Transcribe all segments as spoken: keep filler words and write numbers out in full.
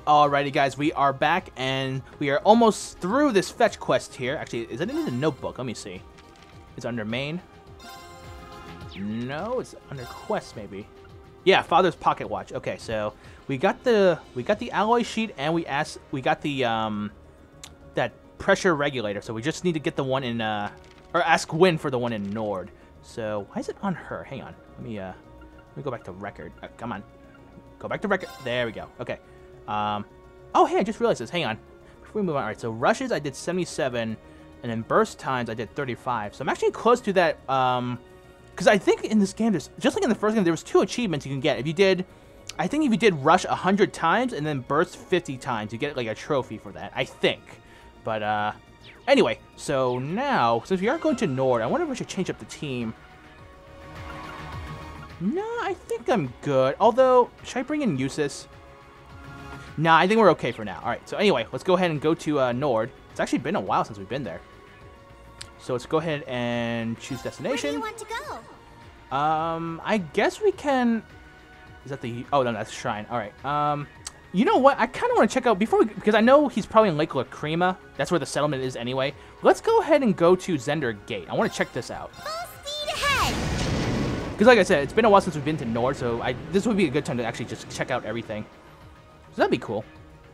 Alrighty, guys, we are back, and we are almost through this fetch quest here. Actually, is it in the notebook? Let me see. It's under main. No, it's under quest, maybe. Yeah, Father's Pocket Watch. Okay, so we got the we got the alloy sheet, and we asked we got the um that pressure regulator. So we just need to get the one in uh or ask Win for the one in Nord. So why is it on her? Hang on. Let me uh let me go back to record. Uh, come on, go back to record. There we go. Okay. Um, oh, hey, I just realized this. Hang on. Before we move on. All right, so rushes, I did seventy-seven, and then burst times, I did thirty-five. So I'm actually close to that, um, because I think in this game, there's, just like in the first game, there was two achievements you can get. If you did, I think if you did rush one hundred times and then burst fifty times, you get, like, a trophy for that, I think. But, uh, anyway, so now, since we are going to Nord, I wonder if we should change up the team. No, I think I'm good. Although, should I bring in Usis? Nah, I think we're okay for now. All right, so anyway, let's go ahead and go to uh, Nord. It's actually been a while since we've been there. So let's go ahead and choose destination. Where do you want to go? Um, I guess we can... Is that the... Oh, no, that's Shrine. All right. Um, you know what? I kind of want to check out... Before we... Because I know he's probably in Lake Lacrima. That's where the settlement is anyway. Let's go ahead and go to Zender Gate. I want to check this out. Full speed ahead! Because like I said, it's been a while since we've been to Nord, so I, this would be a good time to actually just check out everything. So that'd be cool.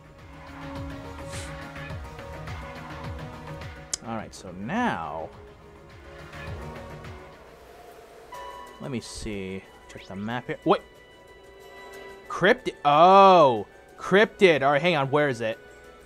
Alright, so now... Let me see. Check the map here. Wait! Cryptid. Oh! Cryptid. Alright, hang on. Where is it?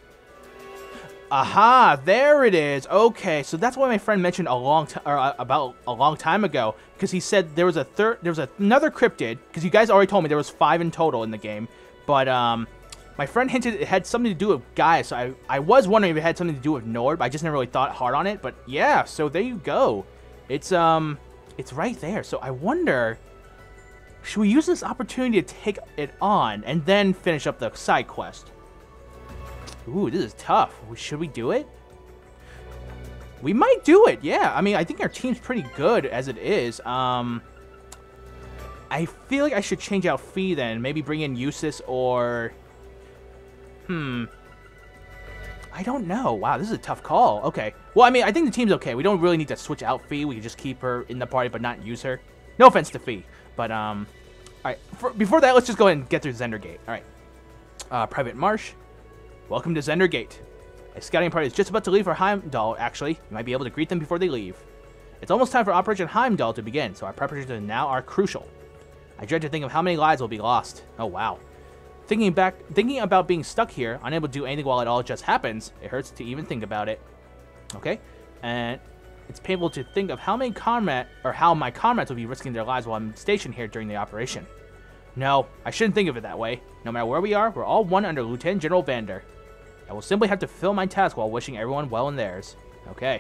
Aha! There it is! Okay, so that's what my friend mentioned a long time, or uh, about a long time ago. Because he said there was a third... There was a, another Cryptid. Because you guys already told me there was five in total in the game. But, um... my friend hinted it had something to do with Gaia, so I, I was wondering if it had something to do with Nord, but I just never really thought hard on it. But yeah, so there you go. It's, um, it's right there. So I wonder, should we use this opportunity to take it on and then finish up the side quest? Ooh, this is tough. Should we do it? We might do it, yeah. I mean, I think our team's pretty good as it is. Um, I feel like I should change out Fee then. Maybe bring in Usis or... Hmm. I don't know. Wow, this is a tough call. Okay. Well, I mean, I think the team's okay. We don't really need to switch out Fee. We can just keep her in the party but not use her. No offense to Fee. But, um... Alright, before that, let's just go ahead and get through Zender Gate. Alright. Uh, Private Marsh. Welcome to Zender Gate. A scouting party is just about to leave for Heimdallr, actually. You might be able to greet them before they leave. It's almost time for Operation Heimdallr to begin, so our preparations now are crucial. I dread to think of how many lives will be lost. Oh, wow. Thinking back, thinking about being stuck here, unable to do anything while it all just happens, it hurts to even think about it. Okay, and it's painful to think of how many comrade or how my comrades will be risking their lives while I'm stationed here during the operation. No, I shouldn't think of it that way. No matter where we are, we're all one under Lieutenant General Zender. I will simply have to fulfill my task while wishing everyone well in theirs. Okay,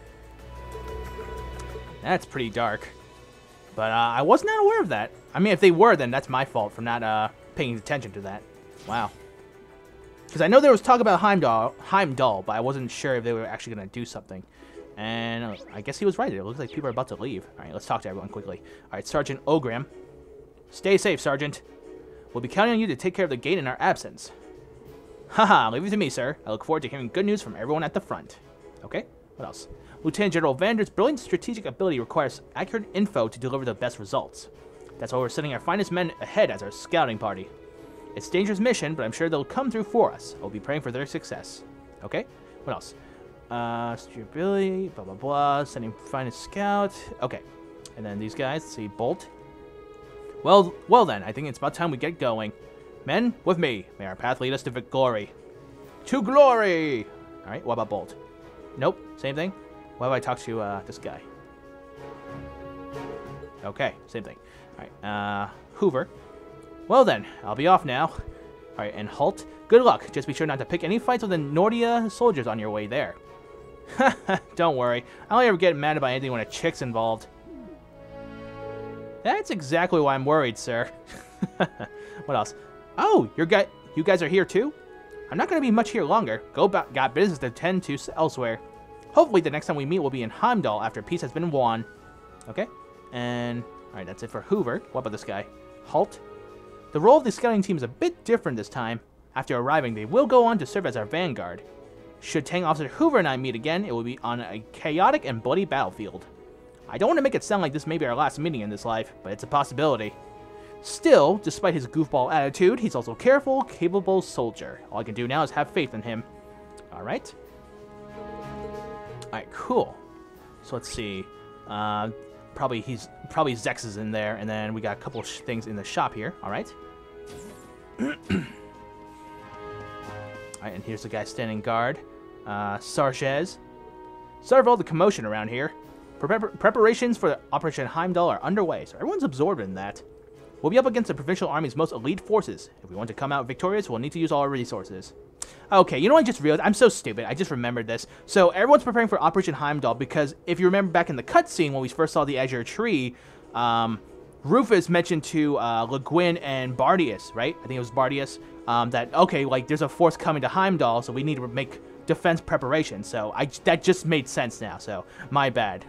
that's pretty dark, but uh, I was not aware of that. I mean, if they were, then that's my fault for not uh. paying attention to that. Wow. Because I know there was talk about Heimdallr, Heimdallr, but I wasn't sure if they were actually going to do something. And uh, I guess he was right. It looks like people are about to leave. Alright, let's talk to everyone quickly. Alright, Sergeant Ogram. Stay safe, Sergeant. We'll be counting on you to take care of the gate in our absence. Haha, leave it to me, sir. I look forward to hearing good news from everyone at the front. Okay, what else? Lieutenant General Zander's brilliant strategic ability requires accurate info to deliver the best results. That's why we're sending our finest men ahead as our scouting party. It's a dangerous mission, but I'm sure they'll come through for us. We'll be praying for their success. Okay? What else? Uh, ability, blah, blah, blah. Sending finest scout. Okay. And then these guys, let's see, Bolt. Well, well then, I think it's about time we get going. Men, with me. May our path lead us to glory. To glory! Alright, what about Bolt? Nope, same thing. Why do I talk to uh, this guy? Okay, same thing. Alright, uh, Hoover. Well then, I'll be off now. Alright, and Halt. Good luck. Just be sure not to pick any fights with the Nordia soldiers on your way there. Don't worry. I only ever get mad about anything when a chick's involved. That's exactly why I'm worried, sir. What else? Oh, you're guy you guys are here too? I'm not going to be much here longer. Go back, got business to tend to elsewhere. Hopefully the next time we meet will be in Heimdallr after peace has been won. Okay, and alright, that's it for Hoover. What about this guy? Halt. The role of the scouting team is a bit different this time. After arriving, they will go on to serve as our vanguard. Should Tank Officer Hoover and I meet again, it will be on a chaotic and bloody battlefield. I don't want to make it sound like this may be our last meeting in this life, but it's a possibility. Still, despite his goofball attitude, he's also a careful, capable soldier. All I can do now is have faith in him. Alright. Alright, cool. So let's see. Uh, probably he's probably Zex is in there, and then we got a couple sh things in the shop here. Alright. Alright, and here's the guy standing guard. Uh, Sarchez. Sorry for all the commotion around here. Pre preparations for the Operation Heimdallr are underway, so everyone's absorbed in that. We'll be up against the Provincial Army's most elite forces. If we want to come out victorious, we'll need to use all our resources. Okay, you know what I just realized? I'm so stupid. I just remembered this. So everyone's preparing for Operation Heimdallr because if you remember back in the cutscene when we first saw the Azure Tree, um, Rufus mentioned to uh, Le Guin and Bardius, right? I think it was Bardius, um, that, okay, like, there's a force coming to Heimdallr, so we need to make defense preparation. So I, that just made sense now, so my bad.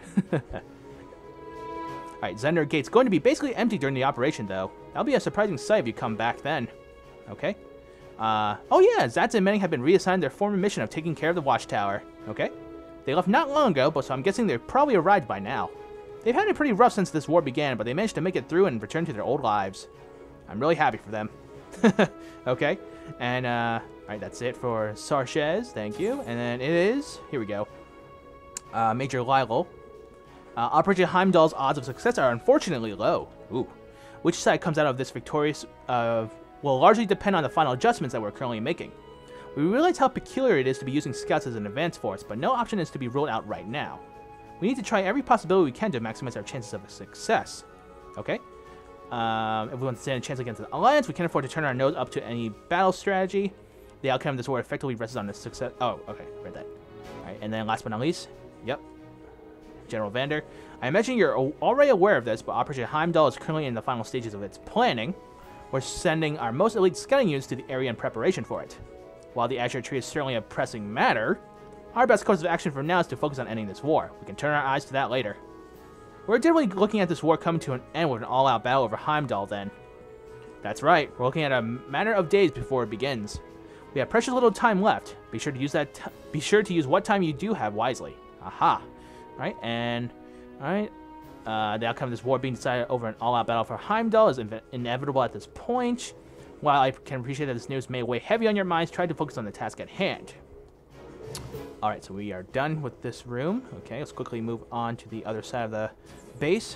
Alright, Zender Gate's going to be basically empty during the operation, though. That'll be a surprising sight if you come back then. Okay. Uh, oh yeah, Zats and Manning have been reassigned their former mission of taking care of the Watchtower. Okay. They left not long ago, but so I'm guessing they've probably arrived by now. They've had it pretty rough since this war began, but they managed to make it through and return to their old lives. I'm really happy for them. Okay. And, uh, alright, that's it for Sarchez. Thank you. And then it is, here we go, uh, Major Lyle. Uh, Operation Heimdallr's odds of success are unfortunately low. Ooh. Which side comes out of this victorious uh, will largely depend on the final adjustments that we're currently making. We realize how peculiar it is to be using scouts as an advance force, but no option is to be ruled out right now. We need to try every possibility we can to maximize our chances of success. Okay? Um, if we want to stand a chance against the Alliance, we can't afford to turn our nose up to any battle strategy. The outcome of this war effectively rests on the success. Oh, okay. Read that. Alright, and then last but not least, yep. General Vander. I imagine you're already aware of this, but Operation Heimdallr is currently in the final stages of its planning. We're sending our most elite scouting units to the area in preparation for it. While the Azure Tree is certainly a pressing matter, our best course of action for now is to focus on ending this war. We can turn our eyes to that later. We're definitely looking at this war coming to an end with an all-out battle over Heimdallr then. That's right, we're looking at a matter of days before it begins. We have precious little time left. Be sure to use that. T be sure to use what time you do have wisely. Aha. Alright, and, alright, uh, the outcome of this war being decided over an all-out battle for Heimdallr is in inevitable at this point. While I can appreciate that this news may weigh heavy on your minds, try to focus on the task at hand. Alright, so we are done with this room. Okay, let's quickly move on to the other side of the base.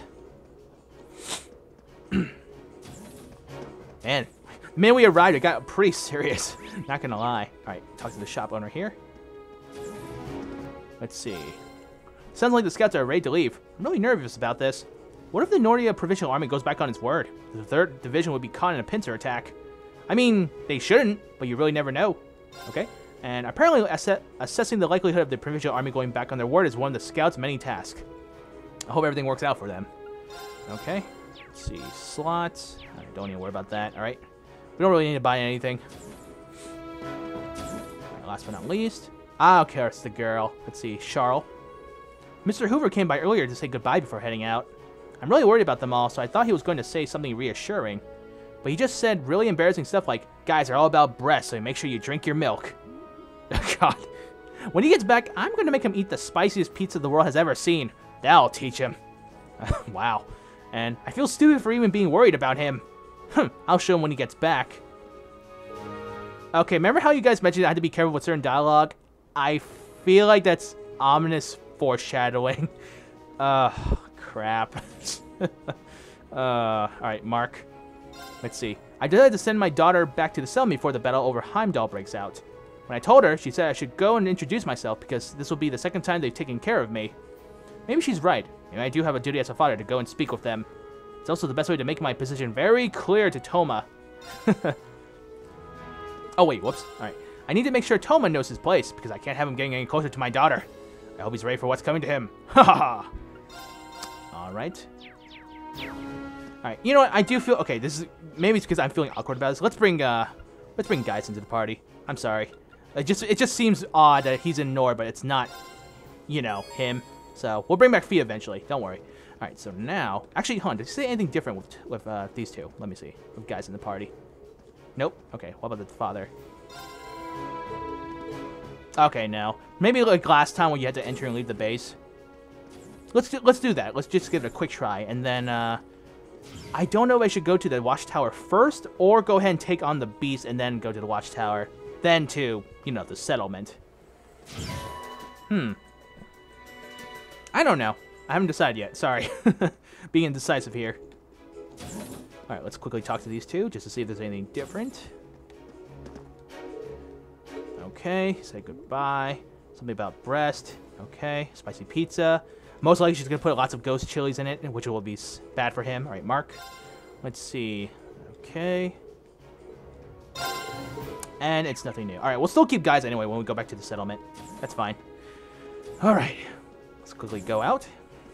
Man, man, we arrived, it got pretty serious. Not gonna lie. Alright, talk to the shop owner here. Let's see. Sounds like the scouts are ready to leave. I'm really nervous about this. What if the Nordia Provincial Army goes back on its word? The third Division would be caught in a pincer attack. I mean, they shouldn't, but you really never know. Okay? And apparently ass assessing the likelihood of the Provincial Army going back on their word is one of the scouts' many tasks. I hope everything works out for them. Okay. Let's see. Slots. I don't even worry about that. Alright. We don't really need to buy anything. Right, last but not least. Ah, okay, it's the girl. Let's see. Charles. Mister Hoover came by earlier to say goodbye before heading out. I'm really worried about them all, so I thought he was going to say something reassuring. But he just said really embarrassing stuff like, guys are all about breasts, so make sure you drink your milk. God. When he gets back, I'm going to make him eat the spiciest pizza the world has ever seen. That'll teach him. Wow. And I feel stupid for even being worried about him. Hm, I'll show him when he gets back. Okay, remember how you guys mentioned I had to be careful with certain dialogue? I feel like that's ominous foreshadowing. Uh, crap. uh, alright, Mark. Let's see. I decided to send my daughter back to the cell before the battle over Heimdallr breaks out. When I told her, she said I should go and introduce myself because this will be the second time they've taken care of me. Maybe she's right. Maybe I do have a duty as a father to go and speak with them. It's also the best way to make my position very clear to Toma. Oh, wait, whoops. Alright. I need to make sure Toma knows his place because I can't have him getting any closer to my daughter. I hope he's ready for what's coming to him. Ha ha ha! Alright. Alright, you know what? I do feel... Okay, this is... Maybe it's because I'm feeling awkward about this. Let's bring, uh... Let's bring Guys into the party. I'm sorry. It just, it just seems odd that he's in Nor, but it's not, you know, him. So, we'll bring back Fee eventually. Don't worry. Alright, so now... Actually, Hun, did you say anything different with, with uh, these two? Let me see. With Guys in the party. Nope. Okay, what about the father? Okay, no. Maybe like last time when you had to enter and leave the base. Let's do, let's do that. Let's just give it a quick try, and then uh, I don't know if I should go to the Watchtower first or go ahead and take on the beast and then go to the Watchtower, then to you know the settlement. Hmm. I don't know. I haven't decided yet. Sorry, being indecisive here. All right, let's quickly talk to these two just to see if there's anything different. Okay, say goodbye. Something about breast. Okay, spicy pizza. Most likely she's going to put lots of ghost chilies in it, which will be bad for him. All right, Mark. Let's see. Okay. And it's nothing new. All right, we'll still keep guys anyway when we go back to the settlement. That's fine. All right. Let's quickly go out.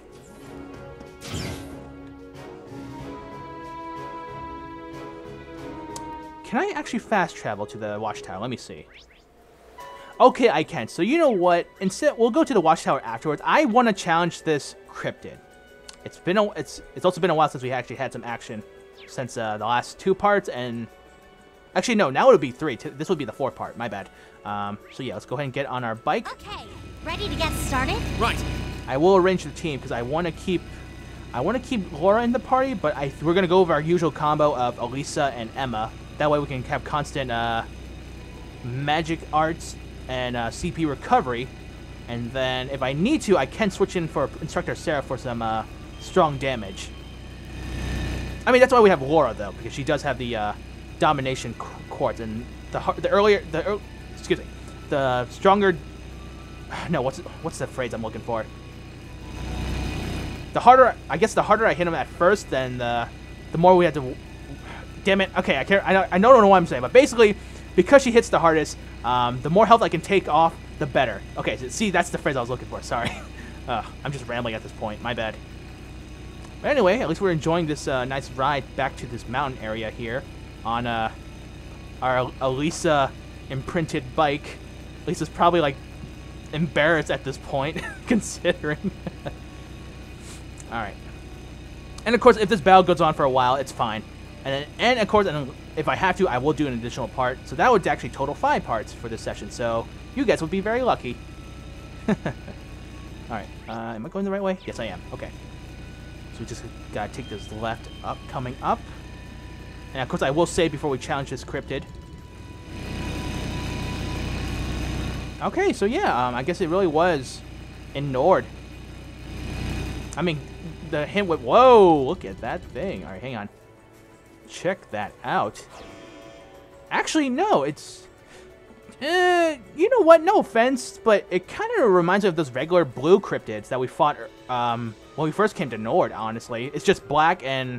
Can I actually fast travel to the Watchtower? Let me see. Okay, I can. So you know what? Instead, we'll go to the Watchtower afterwards. I want to challenge this Cryptid. It's been a, it's it's also been a while since we actually had some action, since uh, the last two parts, and actually no, now it'll be three. This would be the fourth part. My bad. Um, so yeah, let's go ahead and get on our bike. Okay, ready to get started? Right. I will arrange the team because I want to keep I want to keep Laura in the party, but I we're gonna go over our usual combo of Alisa and Emma. That way we can have constant uh, magic arts and uh, C P recovery, and then if I need to, I can switch in for Instructor Sarah for some uh, strong damage. I mean, that's why we have Laura though, because she does have the uh, domination quartz, and the the earlier the er, excuse me, the stronger. No, what's what's the phrase I'm looking for? The harder, I guess, the harder I hit him at first, then the the more we had to. Damn it. Okay, I can't. I don't, I don't know what I'm saying, but basically, because she hits the hardest, um, the more health I can take off, the better. Okay, so, see, that's the phrase I was looking for. Sorry. uh, I'm just rambling at this point. My bad. But anyway, at least we're enjoying this uh, nice ride back to this mountain area here on uh, our Alisa imprinted bike. Lisa's probably like embarrassed at this point, considering. All right. And of course, if this battle goes on for a while, it's fine. And then, and of course, and if I have to, I will do an additional part. So that would actually total five parts for this session. So you guys would be very lucky. All right. Uh, am I going the right way? Yes, I am. Okay. So we just gotta take this left up, coming up. And of course, I will save before we challenge this Cryptid. Okay, so yeah, um, I guess it really was in Nord. I mean, the hint with, whoa, look at that thing. All right, hang on. Check that out. Actually, no, it's... Uh, you know what? No offense, but it kind of reminds me of those regular blue cryptids that we fought um, when we first came to Nord, honestly. It's just black and...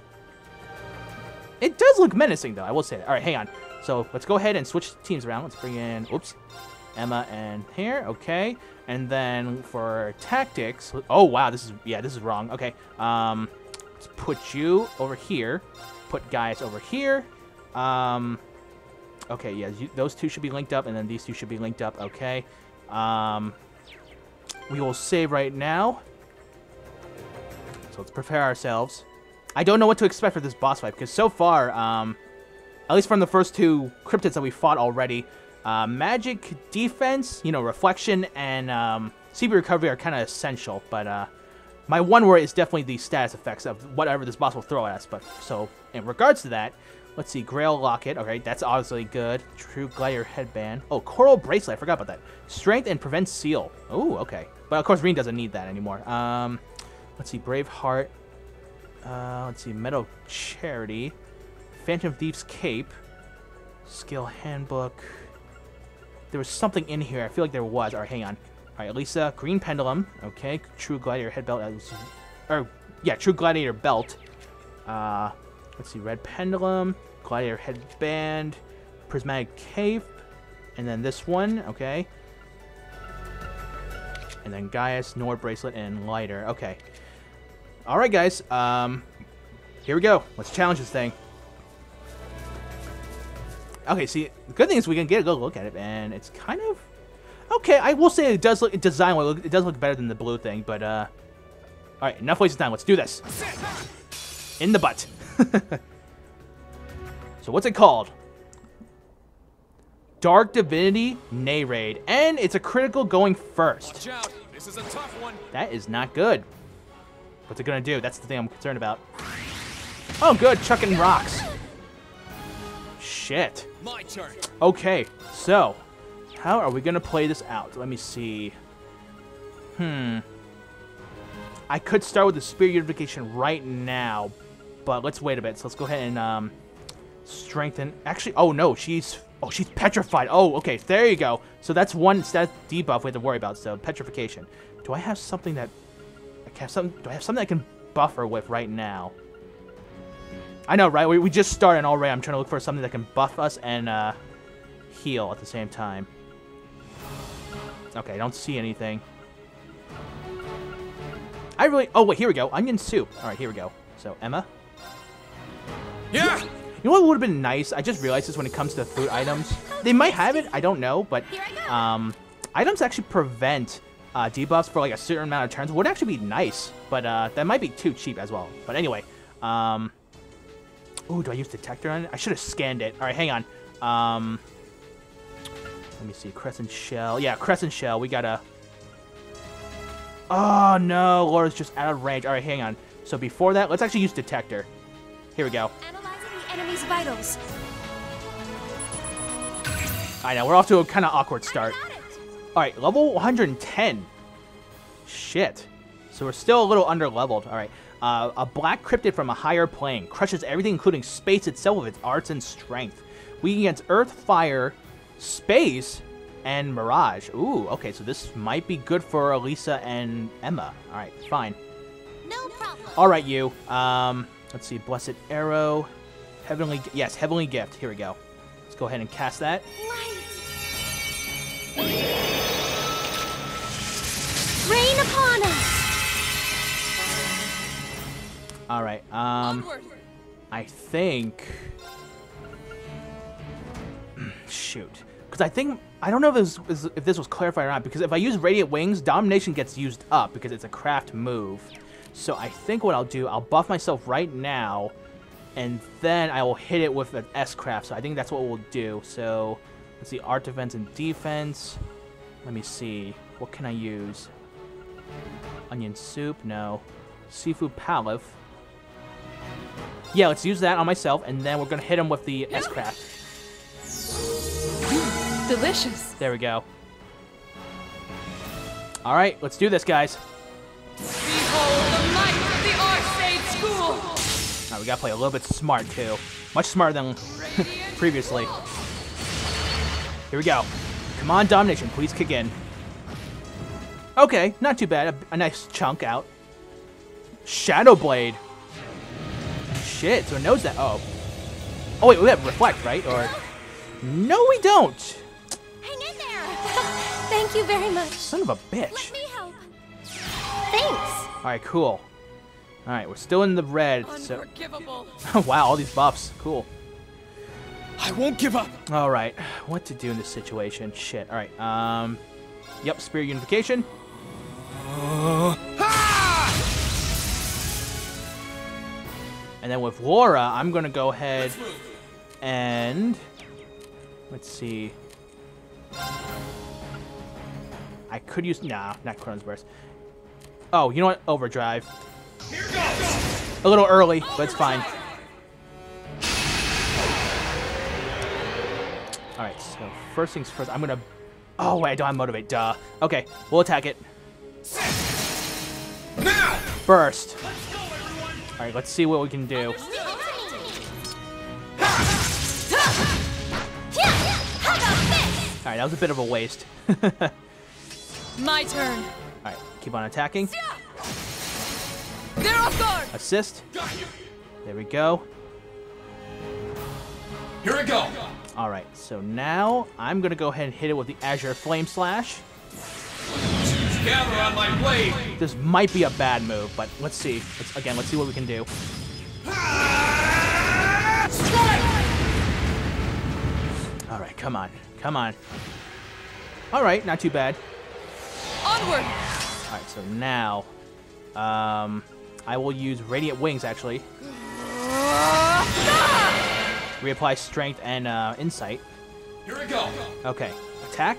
It does look menacing, though, I will say that. All right, hang on. So let's go ahead and switch teams around. Let's bring in... Oops. Emma and here. Okay. And then for tactics... Oh, wow. This is... Yeah, this is wrong. Okay. Um, let's put you over here. Put guys over here. Um, okay, yeah, you, those two should be linked up, and then these two should be linked up. Okay. Um, we will save right now. So let's prepare ourselves. I don't know what to expect for this boss fight, because so far, um, at least from the first two cryptids that we fought already, uh, magic, defense, you know, reflection, and um, C P recovery are kind of essential, but uh, my one worry is definitely the status effects of whatever this boss will throw at us. But so, in regards to that, let's see, Grail Locket. Okay, that's obviously good. True Glider Headband. Oh, Coral Bracelet. I forgot about that. Strength and Prevent Seal. Oh, okay. But of course, Reen doesn't need that anymore. Um, let's see, Brave Heart. Uh, let's see, Meadow Charity. Phantom Thief's Cape. Skill Handbook. There was something in here. I feel like there was. All right, hang on. All right, Alisa, Green Pendulum. Okay, True Gladiator Head Belt. Or, yeah, True Gladiator Belt. Uh, let's see, Red Pendulum, Gladiator Headband, Prismatic Cape, and then this one. Okay. And then Gaius, Nord Bracelet, and Lighter. Okay. All right, guys. Um, here we go. Let's challenge this thing. Okay, see, the good thing is we can get a good look at it, and it's kind of... Okay, I will say it does look, design it does look better than the blue thing, but uh, all right, enough wasting time. Let's do this. In the butt. So what's it called? Dark Divinity Nereid, and it's a critical going first. Watch out. This is a tough one. That is not good. What's it gonna do? That's the thing I'm concerned about. Oh, good, chucking rocks. Shit. My turn. Okay, so how are we gonna play this out? Let me see. Hmm. I could start with the Spirit Unification right now, but let's wait a bit. So let's go ahead and um, strengthen. Actually, oh no, she's oh she's petrified. Oh, okay, there you go. So that's one stat debuff we have to worry about. So petrification. Do I have something that I have something? Do I have something I can buff her with right now? I know, right? We we just started already. I'm trying to look for something that can buff us and uh, heal at the same time. Okay, I don't see anything. I really... Oh, wait, here we go. Onion soup. All right, here we go. So, Emma? Yeah! You know what would have been nice? I just realized this when it comes to food items. They might have it. I don't know. But um, items actually prevent uh, debuffs for like a certain amount of turns. Would actually be nice. But uh, that might be too cheap as well. But anyway. Um, ooh, do I use detector on it? I should have scanned it. All right, hang on. Um, let me see. Crescent shell. Yeah, crescent shell. We got to... Oh, no. Laura's just out of range. All right, hang on. So before that, let's actually use detector. Here we go. Analyzing the enemy's vitals. I know. We're off to a kind of awkward start. All right, level one hundred ten. Shit. So we're still a little under-leveled. All right. Uh, a black cryptid from a higher plane. Crushes everything, including space itself, with its arts and strength. Weak against earth, fire, space, and mirage. Ooh, okay, so this might be good for Alisa and Emma. All right, fine. No problem. All right, you. Um, let's see. Blessed arrow, heavenly. Yes, heavenly gift. Here we go. Let's go ahead and cast that. Light. Rain upon us. All right. Um, Onward. I think. Shoot. Because I think, I don't know if this, was, if this was clarified or not, because if I use Radiant Wings, Domination gets used up because it's a craft move. So I think what I'll do, I'll buff myself right now, and then I will hit it with an S-Craft. So I think that's what we'll do. So let's see, Art Defense and Defense. Let me see, what can I use? Onion Soup, no. Seafood Palette. Yeah, let's use that on myself, and then we're going to hit him with the S-Craft. Delicious. There we go. All right, let's do this, guys. Behold the might of the Arcade School. All right, we gotta play a little bit smart too, much smarter than previously. Here we go. Come on, Domination, please kick in. Okay, not too bad. A, a nice chunk out. Shadow Blade. Shit, so it knows that. Oh. Oh wait, we have Reflect, right? Or no, we don't. Hang in there. Thank you very much. Son of a bitch. Let me help. Thanks. All right, cool. All right, we're still in the red. So, Unforgivable. wow, all these buffs. Cool. I won't give up. All right, what to do in this situation? Shit. All right. Um. Yep. Spirit Unification. Uh, ha! And then with Laura, I'm gonna go ahead and let's see. I could use nah, not Chronos Burst. Oh, you know what? Overdrive. Here goes. A little early, but it's fine. All right. So first things first, I'm gonna. Oh wait, I don't have Motivate. Duh. Okay, we'll attack it. Now. Burst. Let's go, everyone. All right, let's see what we can do. All right, that was a bit of a waste. All My turn. right, keep on attacking. They're off guard. Assist. Got you. There we go. Here we go. All right, so now I'm gonna go ahead and hit it with the Azure Flame Slash. Gather on my blade. This might be a bad move, but let's see. Let's, again, let's see what we can do. Strike. All right, come on, come on. All right, not too bad. Onward. All right, so now, um, I will use Radiant Wings actually. Reapply Strength and uh, Insight. Here we go. Okay, attack.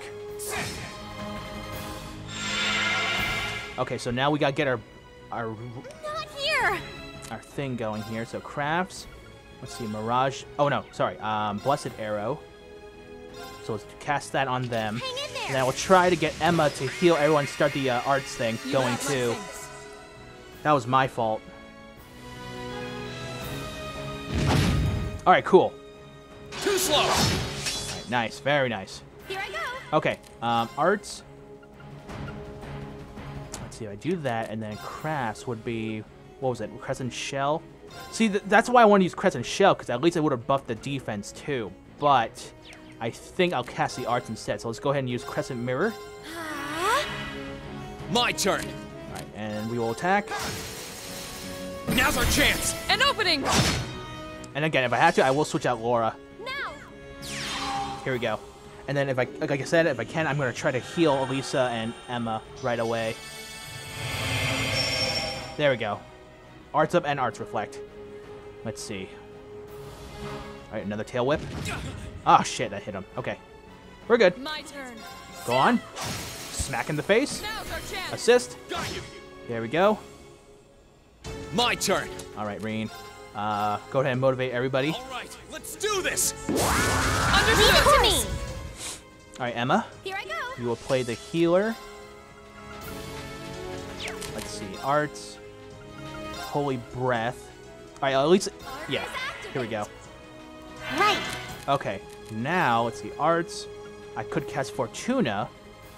Okay, so now we gotta get our our Not here. our thing going here. So crafts. Let's see, Mirage. Oh no, sorry. Um, Blessed Arrow. So let's cast that on them. Hang in there. And then we'll try to get Emma to heal everyone. Start the uh, arts thing You going have my too. thanks. That was my fault. All right, cool. Too slow. All right, nice, very nice. Here I go. Okay, um, arts. Let's see if I do that, and then crafts would be, what was it, Crescent Shell? See, th that's why I want to use Crescent Shell, because at least it would have buffed the defense too. But I think I'll cast the arts instead, so let's go ahead and use Crescent Mirror. Huh? My turn. All right, and we will attack. Now's our chance. An opening! And again, if I have to, I will switch out Laura. Now. Here we go. And then if I, like I said, if I can, I'm going to try to heal Alisa and Emma right away. There we go. Arts up and arts reflect. Let's see. All right, another tail whip. Oh shit, that hit him. Okay, we're good. My turn. Go on. Smack in the face. Now's our chance. Assist. Got you. There we go. My turn. All right, Reen. Uh, go ahead and motivate everybody. All right, let's do this. Leave Understood. it to me. All right, Emma. Here I go. You will play the healer. Let's see. Arts. Holy Breath. All right, at least. Yeah. Here we go. Right. Okay. Now, let's see. Arts. I could cast Fortuna.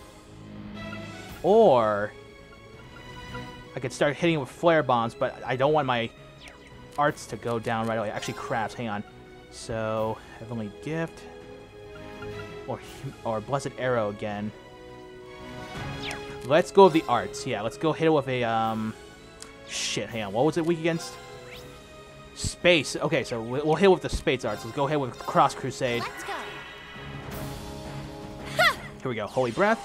Or I could start hitting with flare bombs, but I don't want my arts to go down right away. Actually, crafts. Hang on. So, Heavenly Gift. Or, or Blessed Arrow again. Let's go with the arts. Yeah, let's go hit it with a, um... Shit, hang on. What was it weak against? Space. Okay, so we- we'll hit with the space arts. Let's go ahead with Cross Crusade. Let's go. Here we go. Holy Breath.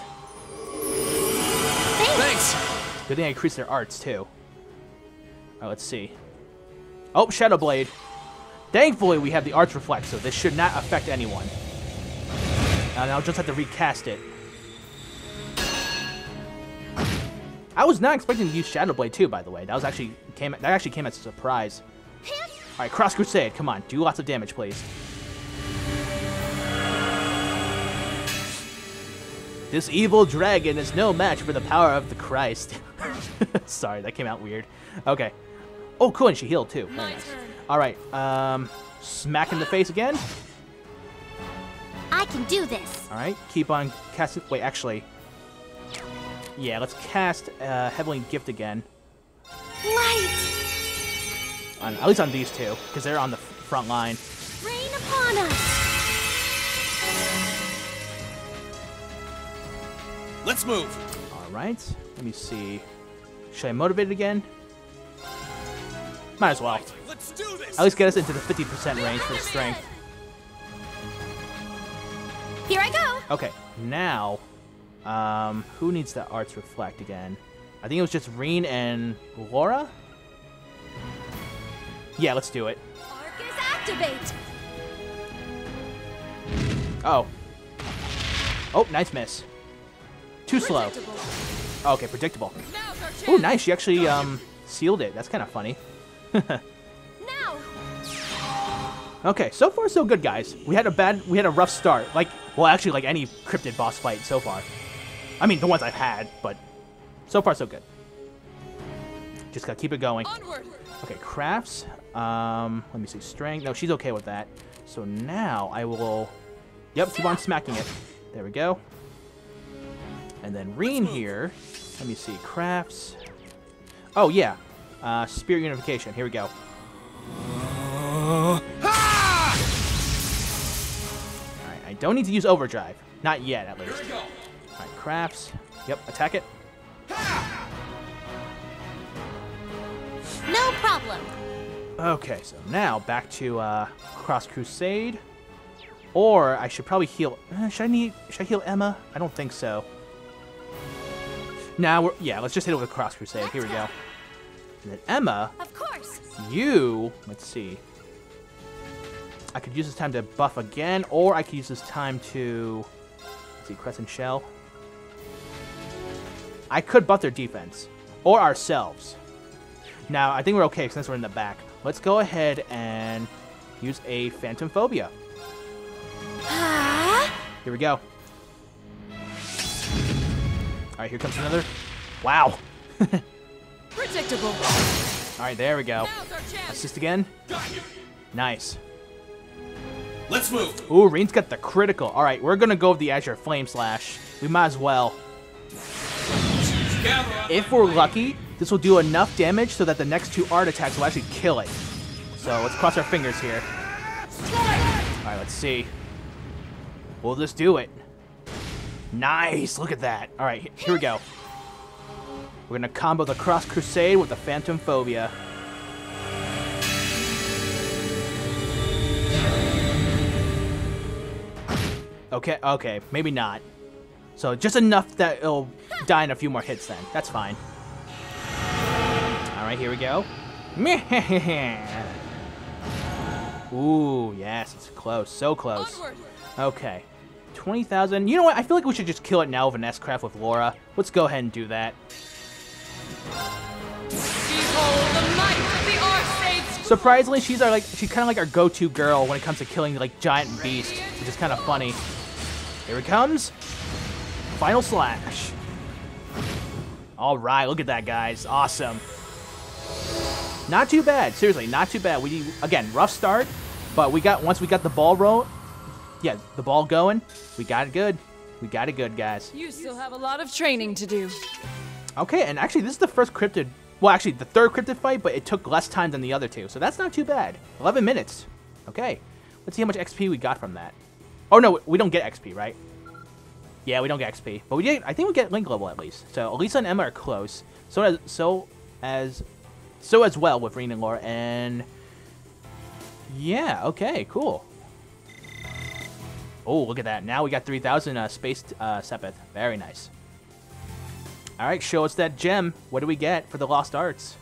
Thanks. Good thing I increased their arts, too. Alright, let's see. Oh, Shadow Blade. Thankfully, we have the arts reflect, so this should not affect anyone. And I'll just have to recast it. I was not expecting to use Shadow Blade too, by the way. That was actually came that actually came as a surprise. All right, Cross Crusade, come on, do lots of damage, please. This evil dragon is no match for the power of the Christ. Sorry, that came out weird. Okay. Oh, cool, and she healed too. Very My nice. turn. All right, um, smack in the face again. I can do this. All right, keep on casting. Wait, actually, yeah, let's cast uh, Heavenly Gift again. Light. On, at least on these two, because they're on the f- front line. Rain upon us. Let's move. All right, let me see. Should I motivate it again? Might as well. Let's do this. At least get us into the fifty percent range for strength. Here I go. Okay, now, um, who needs the arts reflect again? I think it was just Reen and Laura? Yeah, let's do it. Arcus activate. Oh. Oh, nice miss. Too slow. Predictable. Okay, predictable. Now's our chance. Oh, nice. She actually um sealed it. That's kind of funny. Now. Okay, so far so good, guys. We had a bad, we had a rough start. Like, well, actually, like any Cryptid boss fight so far. I mean, the ones I've had, but so far so good. Just gotta keep it going. Onward. Okay, crafts. Um, let me see, strength. No, she's okay with that. So now I will. Yep, keep on smacking it. There we go. And then Reen here. Let me see, crafts. Oh yeah, uh, Spirit Unification. Here we go. Alright, I don't need to use Overdrive. Not yet, at least. Here we go. Alright, crafts. Yep, attack it. No problem. Okay, so now back to uh, Cross Crusade. Or I should probably heal. Uh, should I need? Should I heal Emma? I don't think so. Now we're yeah. Let's just hit it with a Cross Crusade. Here we go. And then Emma, Of course. you. Let's see. I could use this time to buff again, or I could use this time to... Let's see, Crescent Shell. I could buff their defense. Or ourselves. Now, I think we're okay since we're in the back. Let's go ahead and use a Phantom Phobia. Here we go. Alright, here comes another. Wow. Predictable. Alright, there we go. Now's our chance. Assist again. Got you. Nice. Let's move. Ooh, Reen's got the critical. Alright, we're gonna go with the Azure Flame Slash. We might as well. If we're lucky, this will do enough damage so that the next two art attacks will actually kill it. So let's cross our fingers here. Alright, let's see. Will this do it? Nice! Look at that. Alright, here we go. We're gonna combo the Cross Crusade with the Phantom Phobia. Okay, okay, maybe not. So just enough that it'll die in a few more hits then. That's fine. Alright, here we go. Ooh, yes, it's close. So close. Onward. Okay. twenty thousand. You know what? I feel like we should just kill it now with an S-Craft with Laura. Let's go ahead and do that. Behold the might of the Arsaid's. Surprisingly, she's our like she's kind of like our go-to girl when it comes to killing like giant beasts, which is kind of funny. Here it comes. Final slash. All right, look at that, guys. Awesome. Not too bad. Seriously, not too bad. We again, rough start, but we got once we got the ball roll, yeah, the ball going, we got it good. We got it good, guys. You still have a lot of training to do. Okay, and actually, this is the first cryptid. Well, actually, the third cryptid fight, but it took less time than the other two, so that's not too bad. eleven minutes. Okay, let's see how much X P we got from that. Oh no, we don't get X P, right? Yeah, we don't get X P, but we did. I think we get link level at least. So Alisa and Emma are close. So as so as so as well with Reen and Laura, and yeah, okay, cool. Oh, look at that! Now we got three thousand uh, space uh, Sepith. Very nice. All right, show us that gem. What do we get for the Lost Arts?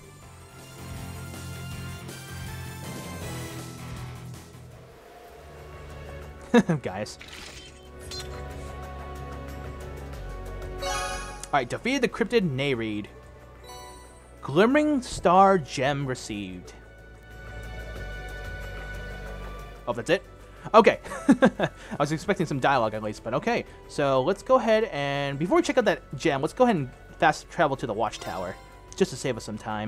Guys. Alright, defeated the Cryptid Nereid. Glimmering Star Gem received. Oh, that's it? Okay. I was expecting some dialogue at least, but okay. So let's go ahead and, before we check out that gem, let's go ahead and fast travel to the Watchtower, just to save us some time.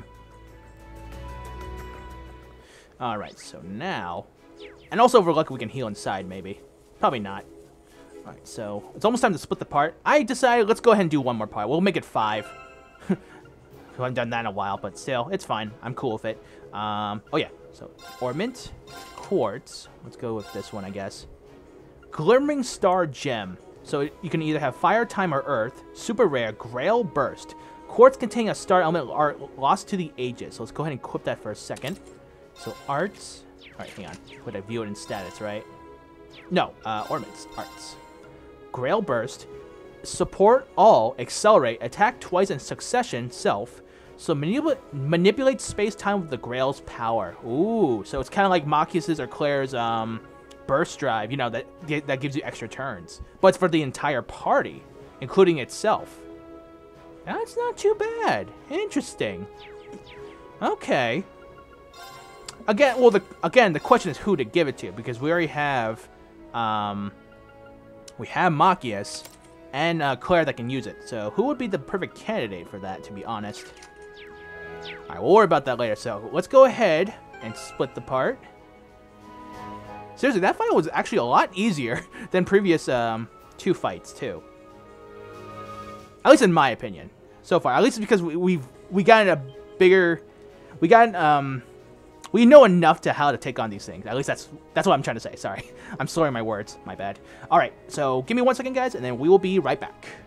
Alright, so now... And also, if we're lucky, we can heal inside, maybe. Probably not. Alright, so it's almost time to split the part. I decided, let's go ahead and do one more part. We'll make it five. I haven't done that in a while, but still, it's fine. I'm cool with it. Um, oh yeah, so Ornament, Quartz. Let's go with this one, I guess. Glimmering Star Gem. So you can either have Fire, Time, or Earth. Super rare, Grail Burst. Quartz containing a star element art lost to the ages. So let's go ahead and equip that for a second. So arts. Alright, hang on. Would I view it in status, right? No, uh, ornaments, arts. Grail Burst. Support all, accelerate, attack twice in succession, self. So manipulate manipulate space-time with the Grail's power. Ooh, so it's kind of like Machias's or Claire's um, burst drive, you know, that, that gives you extra turns. But it's for the entire party, including itself. That's not too bad. Interesting. Okay. Again, well, the again, the question is who to give it to, because we already have, um, we have Machias and uh, Claire that can use it. So who would be the perfect candidate for that, to be honest? All right, we'll worry about that later. So let's go ahead and split the part. Seriously, that fight was actually a lot easier than previous um, two fights, too. At least in my opinion, so far. At least because we we've we got a bigger, we got um. We know enough to how to take on these things. At least that's that's what I'm trying to say. Sorry. I'm slurring my words. My bad. All right. So give me one second, guys, and then we will be right back.